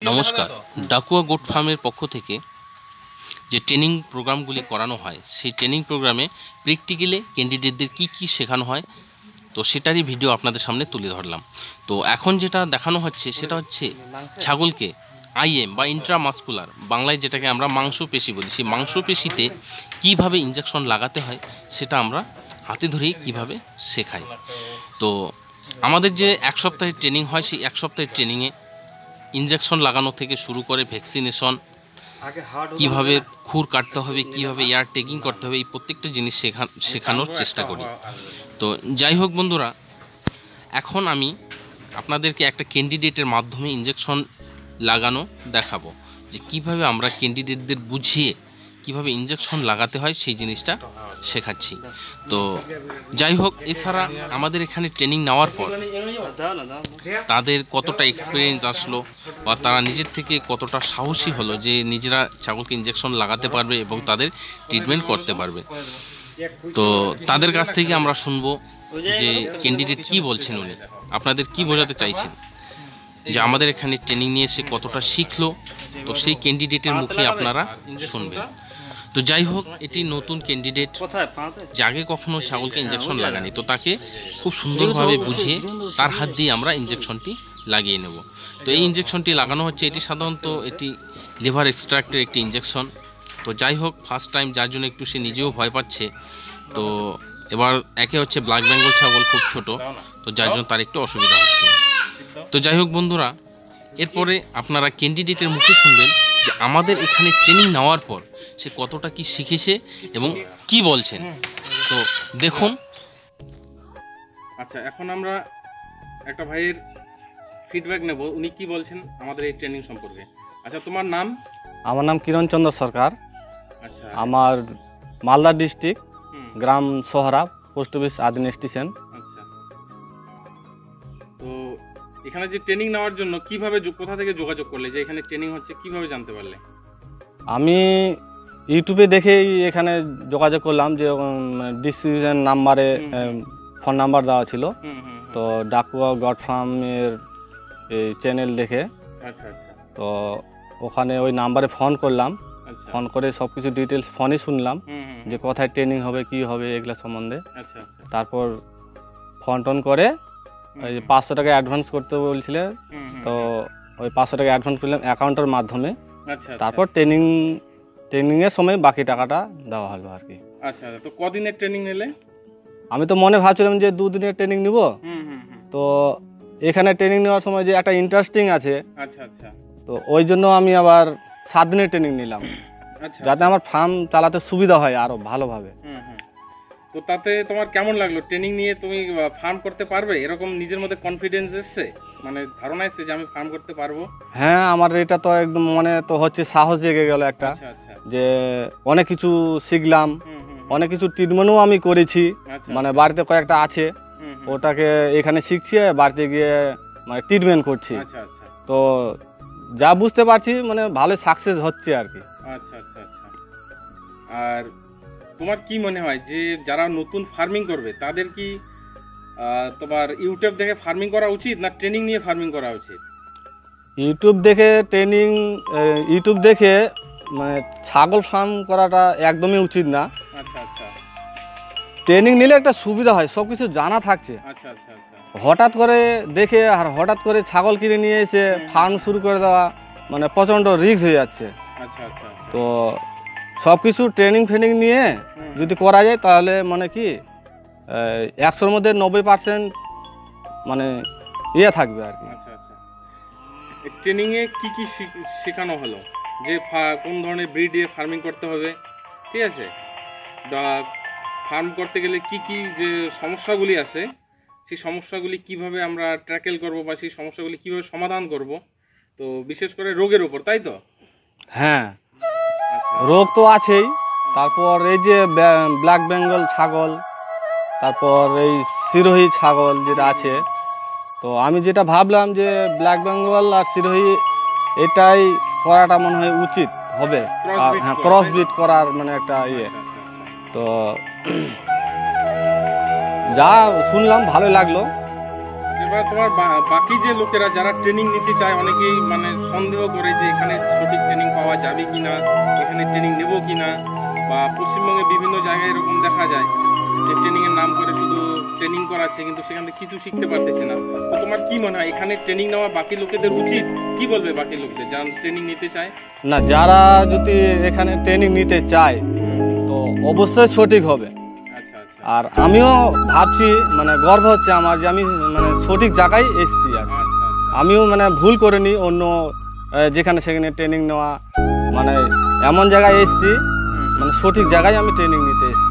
নমস্কার, ডাকুয়া গোট ফার্মের পক্ষ থেকে যে ট্রেনিং প্রোগ্রামগুলি করানো হয় সেই ট্রেনিং প্রোগ্রামে প্র্যাকটিক্যালে ক্যান্ডিডেটদের কি শেখানো হয় তো সেটারই ভিডিও আপনাদের সামনে তুলে ধরলাম। তো এখন যেটা দেখানো হচ্ছে সেটা হচ্ছে ছাগলকে আইএম বা ইন্ট্রামাসকুলার, বাংলায় যেটাকে আমরা মাংসপেশি বলি, সেই মাংসপেশিতে কীভাবে ইঞ্জেকশন লাগাতে হয় সেটা আমরা হাতে ধরেই কীভাবে শেখাই। তো আমাদের যে এক সপ্তাহের ট্রেনিং হয় সেই এক সপ্তাহের ট্রেনিংয়ে ইঞ্জেকশন লাগানো থেকে শুরু করে ভ্যাকসিনেশন, কিভাবে খুর কাটতে হবে, কিভাবে এয়ার টেকিং করতে হবে, এই প্রত্যেকটা জিনিস শেখানোর চেষ্টা করি। তো যাই হোক বন্ধুরা, এখন আমি আপনাদেরকে একটা ক্যান্ডিডেটের মাধ্যমে ইঞ্জেকশন লাগানো দেখাবো, যে কিভাবে আমরা ক্যান্ডিডেটদের বুঝিয়ে কিভাবে ইঞ্জেকশন লাগাতে হয় সেই জিনিসটা শেখাচ্ছি। তো যাই হোক, এছাড়া আমাদের এখানে ট্রেনিং নেওয়ার পর তাদের কতটা এক্সপিরিয়েন্স আসলো বা তারা নিজের থেকে কতটা সাহসী হলো যে নিজেরা ছাগলকে ইঞ্জেকশন লাগাতে পারবে এবং তাদের ট্রিটমেন্ট করতে পারবে, তো তাদের কাছ থেকে আমরা শুনবো যে ক্যান্ডিডেট কি বলছেন, উনি আপনাদের কি বোঝাতে চাইছেন, যে আমাদের এখানে ট্রেনিং নিয়ে সে কতটা শিখলো, তো সেই ক্যান্ডিডেটের মুখে আপনারা শুনবেন। তো যাই হোক, এটি নতুন ক্যান্ডিডেট যে আগে কখনো ছাগলকে ইঞ্জেকশন লাগানি, তো তাকে খুব সুন্দরভাবে বুঝিয়ে তার হাত দিয়ে আমরা ইঞ্জেকশনটি লাগিয়ে নেব। তো এই ইঞ্জেকশনটি লাগানো হচ্ছে, এটি সাধারণত এটি লিভার এক্সট্রাক্টের একটি ইঞ্জেকশন। তো যাই হোক, ফার্স্ট টাইম যার জন্য একটু সে নিজেও ভয় পাচ্ছে। তো এবার একে হচ্ছে ব্ল্যাক বেঙ্গল ছাগল, খুব ছোট, তো যার জন্য তার একটু অসুবিধা হচ্ছে। তো যাই হোক বন্ধুরা, এরপরে আপনারা ক্যান্ডিডেটের মুখে শুনবেন যে আমাদের এখানে ট্রেনিং নেওয়ার পর সে কতটা কি শিখেছে এবং কি বলছেন। তো দেখুন। আচ্ছা, এখন আমরা একটা ভাইয়ের ফিডব্যাক নেব, উনি কি বলছেন আমাদের এই ট্রেনিং সম্পর্কে। আচ্ছা, তোমার নাম? আমার নাম কিরণ চন্দ্র সরকার। আচ্ছা, আমার মালদা ডিস্ট্রিক্ট, গ্রাম Sohra, post office Adina station. আচ্ছা, তো এখানে যে ট্রেনিং নেওয়ার জন্য কিভাবে, কোথা থেকে যোগাযোগ করলে, যে এখানে ট্রেনিং হচ্ছে কিভাবে জানতে পারলে? আমি ইউটিউবে দেখেই এখানে যোগাযোগ করলাম, যে ডিসক্রিপশন নাম্বারে ফোন নাম্বার দেওয়া ছিল, তো ডাকুয়া গট ফার্মের এই চ্যানেল দেখে। আচ্ছা আচ্ছা, তো ওখানে ওই নাম্বারে ফোন করলাম, আচ্ছা, ফোন করে সব কিছু ডিটেলস ফোনই শুনলাম, যে কোথায় ট্রেনিং হবে, কি হবে, এগুলো সম্বন্ধে। আচ্ছা আচ্ছা, তারপর ফোন টোন করে ওই 500 টাকা অ্যাডভান্স করতে বলছিলেন, তো ওই 500 টাকা অ্যাডভান্স করলাম অ্যাকাউন্টের মাধ্যমে। আচ্ছা, তারপর ট্রেনিংয়ের সময় বাকি টাকাটা দেওয়া হলো আর কি। আচ্ছা, তো কদিনের ট্রেনিং নিলে? আমি তো মনে ভাবছিলাম যে 2 দিনের ট্রেনিং নিব, তো এখানে ট্রেনিং নেওয়ার সময় যে একটা ইন্টারেস্টিং আছে, আচ্ছা আচ্ছা, তো ওই জন্য আমি আবার 7 দিনের ট্রেনিং নিলাম, আচ্ছা, যাতে আমার ফার্ম চালাতে সুবিধা হয় আরো ভালোভাবে। তো তাতে তোমার কেমন লাগলো? ট্রেনিং নিয়ে তুমি ফার্ম করতে পারবে, এরকম নিজের মধ্যে কনফিডেন্স এসছে, মানে ধারণা এসছে যে আমি ফার্ম করতে পারবো? হ্যাঁ, আমার এটা তো একদম মনে তো হচ্ছে, সাহস জেগে গেল একটা, আচ্ছা আচ্ছা, যে অনেক কিছু শিখলাম, অনেক কিছু ট্রিটমেন্টও আমি করেছি, মানে বাড়িতে কয়েকটা আছে, ওটাকে এখানে শিখছি, বাড়িতে গিয়ে মানে ট্রিটমেন্ট করছি। আচ্ছা আচ্ছা, তো যা বুঝতে পারছি মানে ভালো সাকসেস হচ্ছে আর কি। আচ্ছা আচ্ছা আচ্ছা। আর তোমার কি মনে হয় যে যারা নতুন ফার্মিং করবে তাদের কি তোমার ইউটিউব দেখে ফার্মিং করা উচিত, না ট্রেনিং নিয়ে ফার্মিং করা উচিত? ইউটিউব দেখে মানে ছাগল ফার্ম করাটা একদমই উচিত না। আচ্ছা আচ্ছা, ট্রেনিং নিলে একটা সুবিধা হয়, সব কিছু জানা থাকছে। আচ্ছা আচ্ছা আচ্ছা, হঠাৎ করে দেখে আর হঠাৎ করে ছাগল কিনে নিয়ে এসে ফার্ম শুরু করে দেওয়া মানে প্রচণ্ড রিস্ক হয়ে যাচ্ছে। আচ্ছা আচ্ছা, তো সব কিছু ট্রেনিং নিয়ে যদি করা যায় তাহলে মানে কি 100-র মধ্যে 90% মানে ইয়ে থাকবে আর কি। আচ্ছা আচ্ছা, ট্রেনিংয়ে কি কি শেখানো হলো, যে কোন ধরনের ব্রিড দিয়ে ফার্মিং করতে হবে, ঠিক আছে, ফার্ম করতে গেলে কি কি যে সমস্যাগুলি আছে সেই সমস্যাগুলি কিভাবে আমরা ট্যাকেল করব, বা সেই সমস্যাগুলি কিভাবে সমাধান করব, তো বিশেষ করে রোগের উপর, তাই তো? হ্যাঁ, রোগ তো আছেই, তারপর এই যে ব্ল্যাক বেঙ্গল ছাগল, তারপর এই সিরোহী ছাগল যেটা আছে, তো আমি যেটা ভাবলাম যে ব্ল্যাক বেঙ্গল আর সিরোহী এটাই করাটা মনে হয় উচিত হবে, হ্যাঁ, ক্রস ব্রিড করার মানে একটা ইয়ে। তো যা শুনলাম ভালো লাগলো। এবার তোমার বাকি যে লোকেরা যারা ট্রেনিং নিতে চায়, অনেকেই মানে সন্দেহ করে যে এখানে সঠিক ট্রেনিং পাওয়া যাবে কিনা, এখানে ট্রেনিং নেব কিনা, বা পশ্চিমবঙ্গে বিভিন্ন জায়গায় এরকম দেখা যায় যে ট্রেনিংয়ের নাম করে শুধু ট্রেনিং করাচ্ছে কিন্তু সেখান থেকে কিছু শিখতে পারতেছে না। তো তোমার কি মনে হয় এখানে ট্রেনিং নেওয়া বাকি লোকেদের উচিত? কি বলবে বাকি লোকদের যারা ট্রেনিং নিতে চায়? না, যারা যদি এখানে ট্রেনিং নিতে চায় তো অবশ্যই সঠিক হবে। আচ্ছা আচ্ছা আর আমিও ভাবছি, মানে গর্ব হচ্ছে আমার যে আমি মানে সঠিক জায়গায় এসেছি। আর আচ্ছা আচ্ছা আমিও মানে ভুল করিনি, অন্য যেখানে সেখানে ট্রেনিং নেওয়া, মানে এমন জায়গায় এসেছি, মানে সঠিক জায়গায় আমি ট্রেনিং নিতে এসেছি।